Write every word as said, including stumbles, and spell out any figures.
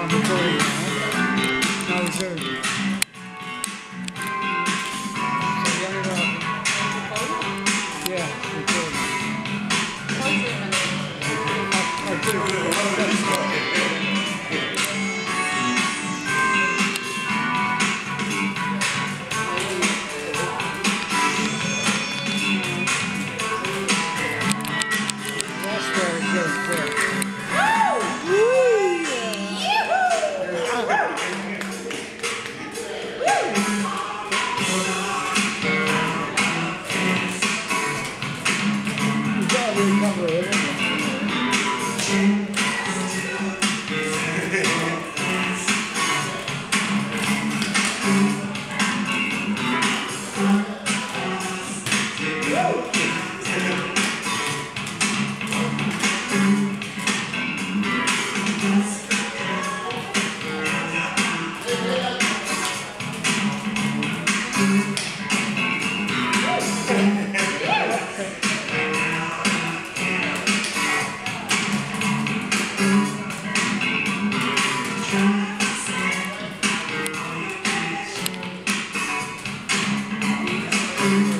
I'm recording now. Now resume. So the only one. Yeah, recording. I, I do. That's where it goes there. Recover it. Mm-hmm.